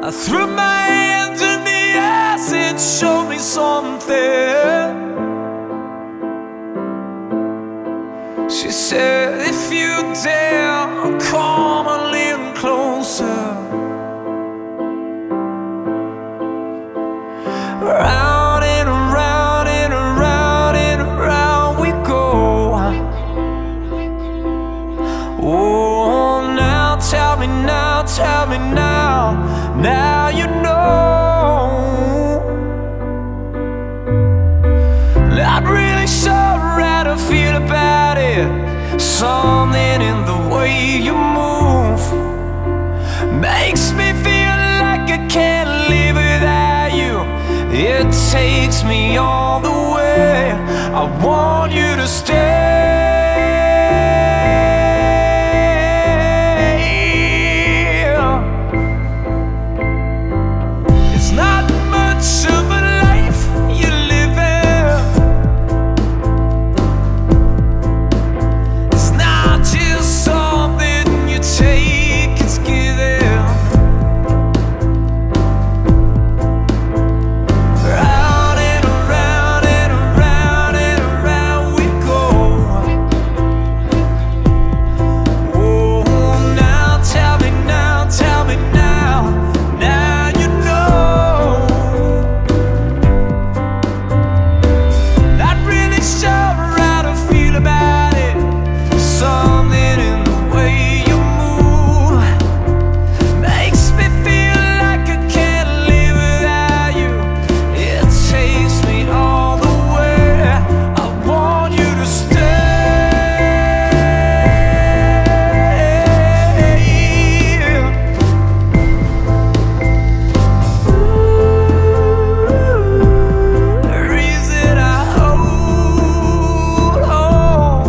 I threw my hands in the air, said show me something. She said if you dare, come a little closer. Round and around and around and around we go. Oh, now tell me now, tell me now, now you know. Not really sure how to feel about it. Something in the way you move makes me feel like I can't live without you. It takes me all the way. I want you to stay. It's not much of a life you live in. It's not just something you take, it's given. Round and around and around and around we go. Oh, now tell me now, tell me now, now you know. Not really sure how to feel about it. Something in the way you move makes me feel like I can't live without you. It takes me all the way. I want you to stay. The reason I hold on,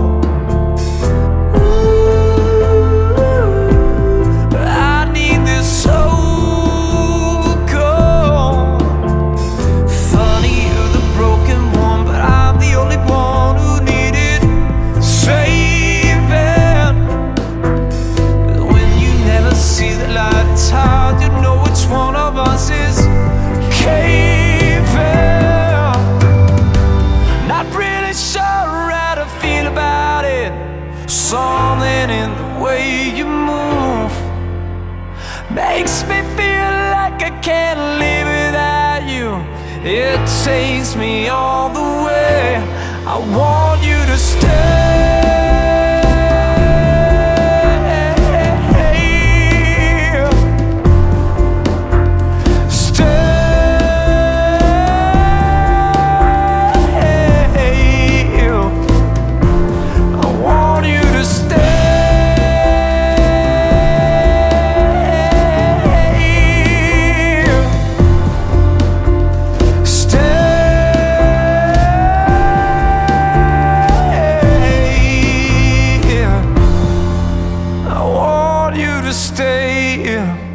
I need this soul gone. Funny, you're the broken one, but I'm the only one who needed saving. When you never see the light, it's hard to know which one of us is caving. Not really sure how to feel about it. Something in the way you move makes me feel like I can't live without you. It takes me all the way. I want you to stay. I want you to stay. I want you to stay.